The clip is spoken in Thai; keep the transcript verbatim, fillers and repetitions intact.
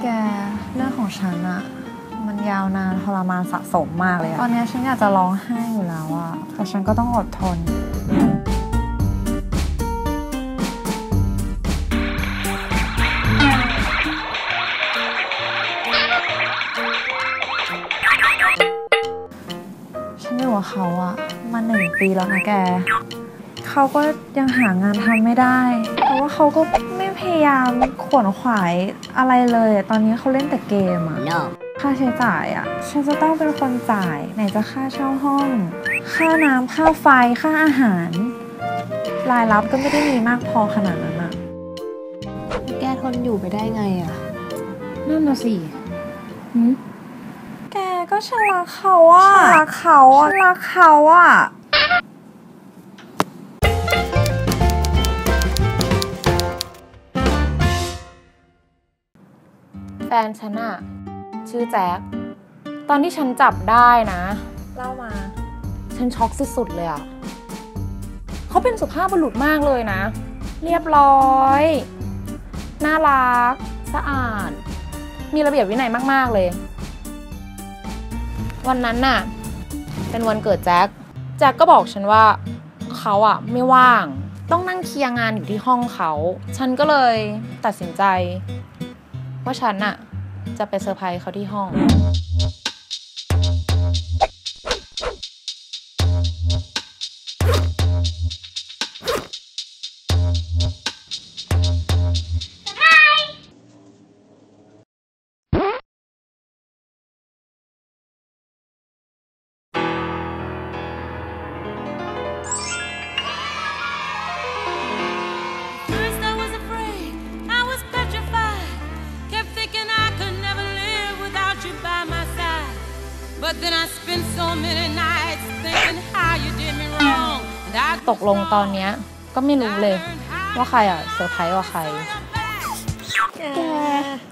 แกเรื่องของฉันอะมันยาวนานทรมานสะสมมากเลยอะตอนนี้ฉันอยากจะร้องไห้อยู่แล้วอะแต่ฉันก็ต้องอดทนฉันอยู่กับเขาอะมาหนึ่งปีแล้วนะแกเขาก็ยังหางานทำไม่ได้เพราะว่าเขาก็ไม่พยายามขวนขวายอะไรเลยตอนนี้เขาเล่นแต่เกมอะ no. ค่าใช้จ่ายอะฉันจะต้องเป็นคนจ่ายไหนจะค่าเช่าห้องค่าน้ำค่าไฟค่าอาหารรายรับก็ไม่ได้มีมากพอขนาดนั้นอะแกทนอยู่ไปได้ไงอะนั่นน่ะสิแกก็ฉันรักเขาอะฉันรักเขาอะฉันรักเขาอะแฟนฉันอะชื่อแจ็คตอนที่ฉันจับได้นะเล่ามาฉันช็อกสุดๆเลยอะเขาเป็นสุภาพบุรุษมากเลยนะเรียบร้อยน่ารักสะอาดมีระเบียบวินัยมากๆเลยวันนั้นน่ะเป็นวันเกิดแจ็คแจ็คก็บอกฉันว่าเขาอะไม่ว่างต้องนั่งเคลียร์งานอยู่ที่ห้องเขาฉันก็เลยตัดสินใจว่าฉันน่ะจะไปเซอร์ไพรส์เขาที่ห้องตกลงตอนนี้ก็ไม่รู้เลยว่าใครอ่ะเซอร์ไพรส์ว่าใครแก